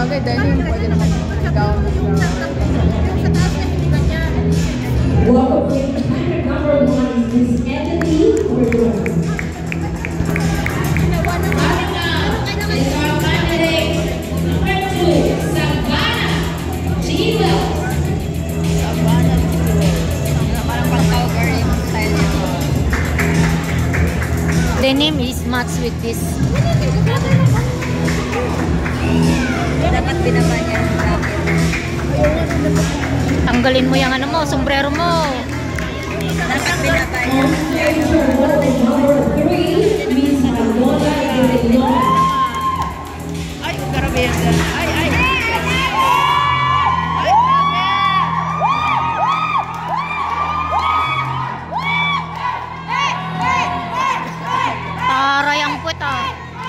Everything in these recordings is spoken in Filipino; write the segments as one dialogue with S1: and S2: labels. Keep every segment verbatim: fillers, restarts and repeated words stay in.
S1: Bagay, denim, pwede naman gown.
S2: Yung sa taas na hindi ganyan.
S3: Welcome to number one is Miss Anthony Cordova.
S2: Ginawa naman. Meron kayo naman.
S3: Number two, Savannah Gila.
S2: Savannah Jewel. Parang pang-cover yung style niya.
S4: Denim is matched with this.
S2: Dapat binaba niya yung jacket.
S4: Tanggalin mo yung ano mo, sombrero mo.
S2: Dapat binaba niya.
S3: Number three, Miss Malola Ilola.
S1: Ay, grabe yan. Ay, ay.
S4: Taray ang puwet ah.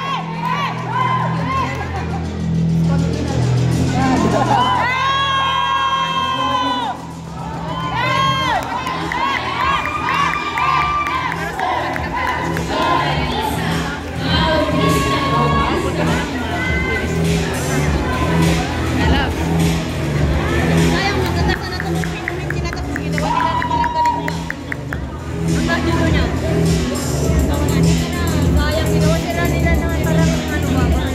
S2: Sayang, maganda ka na ito. Hindi na tapos ginawa nila ni parang galing na. Ang bagyo niya. Sayang, ginawa sila nila na parang ano ba? Parang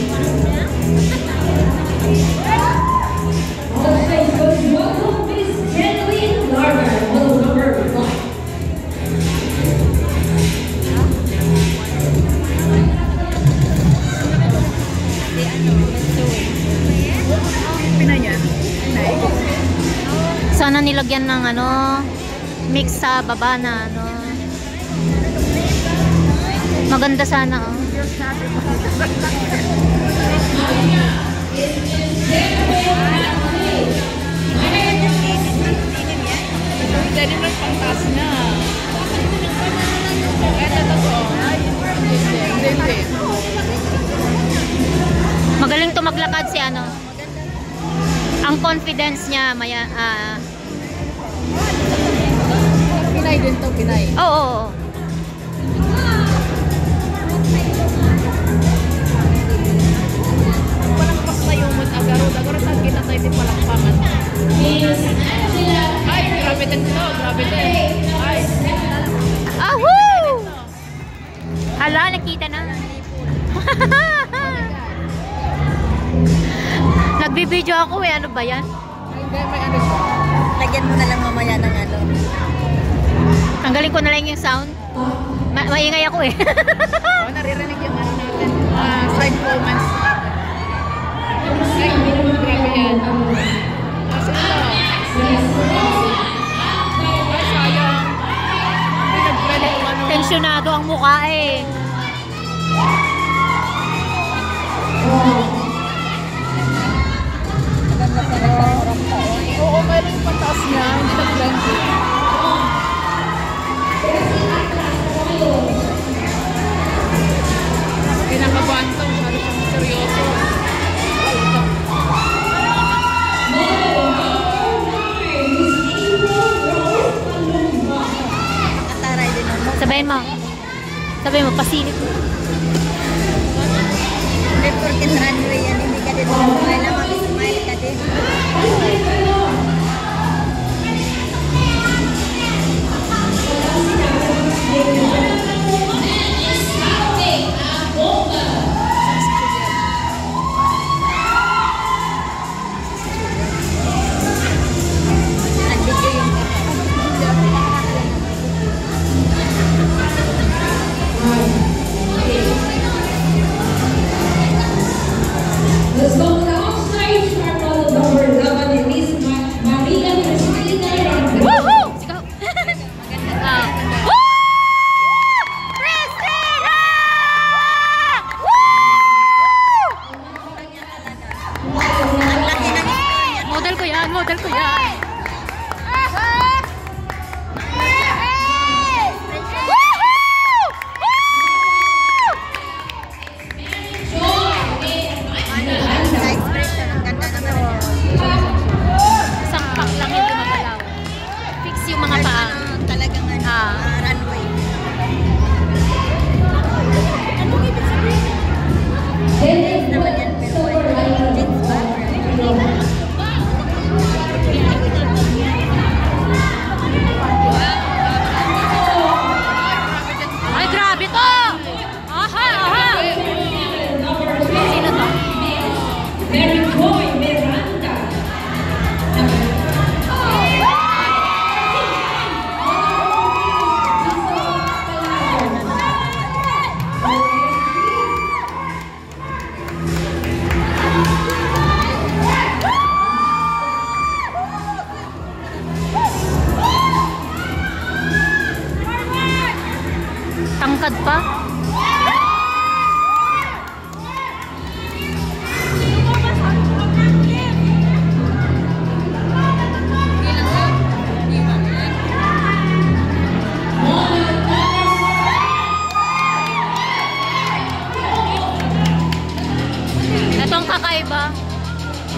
S3: Okay, so welcome Miss Jeneline Larder, model number one.
S1: Pinay yan. Pinay.
S4: Sana nilagyan ng ano, mix sa baba na ano. Maganda sana oh.
S1: Denim lang pangtas niya. Ito to po. Ay, hindi, hindi.
S4: Magaling to maglakad si ano. Ang confidence niya maya ah
S1: Pinay din to, Pinay.
S4: oo. Oh, oh, oh.
S1: Palakpak tayo mo agaro. Agaro tayo kita tayo di palakpakan. Ay, grabe din to. Grabe din. Ay,
S4: Ahoo! Hala, nakita na. Nagbibideo ako eh. Ano ba yan?
S1: hindi, may ano siya.
S2: Lagyan mo na lang mamaya ng ano.
S4: Tanggalin ko na lang yung sound. Ma maingay ako eh.
S1: Oh, naririnig yung ano natin. Ah, side comments. Ay, grabe yan. Kasi ito. Ay, sayang. Hindi nagpalit yung ano.
S4: Tensyonado ang mukha eh.
S2: Maganda pa na pang-urap pa.
S1: Oo, mayroon yung pataas niya. Hindi nag-blend. Kinakabahan ito. Masyado siyang seryoso.
S2: Kataray din ako.
S4: Sabihin mo. Sabihin mo, pasilip mo.
S2: Hindi porket runway yan. Hindi ka din mag-smile na mag-smile ka din. Nandito yung
S3: Let's go to the outside start model number eleven, Miss Maria Cristina Rodriguez.
S4: Woohoo! Sigaw! Ah. Woo! Christina! Woo!
S2: ang laki ng star niya.
S4: Model ko yan, model ko yan.
S2: Sa expression, ang ganda naman niya.
S4: Sampak lang yung gumagalaw. Fix yung mga paa.
S2: Ano, talagang ano,
S4: Ah.
S2: ah, runway.
S3: Then
S2: Naman yan, pero jeans ba?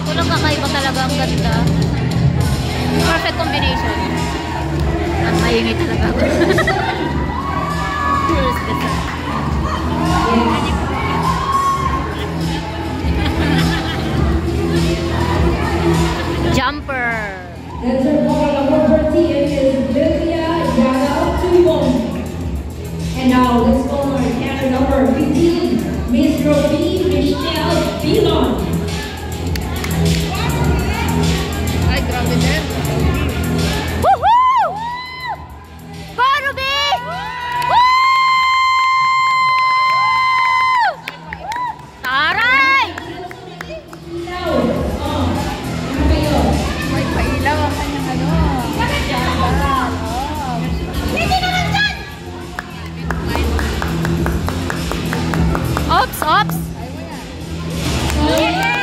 S4: Walang kakaiba talaga, ang ganda. Perfect combination. At mahingi talaga ako. Jumper.
S3: Dancer ball number fourteen is Lilia Yara Tubon. And now let's call our dancer number fifteen, Miss Rosie Michelle Pilon.
S1: Ay, grabe din.
S4: Woohoo! Go, Ruby! Woo! Taray!
S3: Now, oh, ano kayo?
S1: May pailaw ang kanyang ano. Sandal. Oh.
S2: Hindi naman dyan!
S4: Ops, ops! Woo!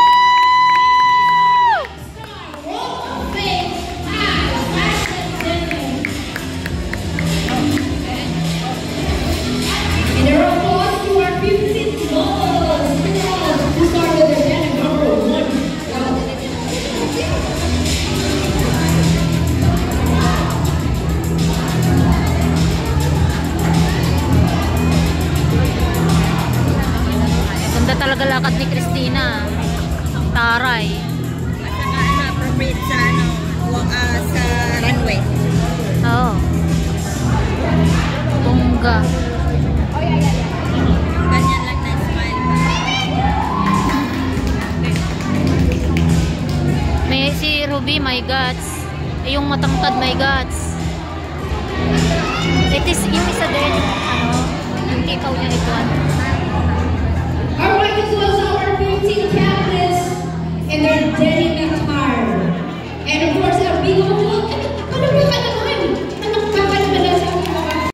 S3: And there are applause to our fifteen models who started their dance number one.
S4: Ganda talaga lakad ni Christina. Taray.
S2: At saka ano, appropriate sa ano, walk, ah, sa runway.
S4: Oo. Bongga.
S2: Ganyan lang na smile.
S4: May si Ruby, my guts. Eh, yung matangkad, my guts. It is, yung isa din, yung ano, yung tikaw niya ito.
S3: Alright, this was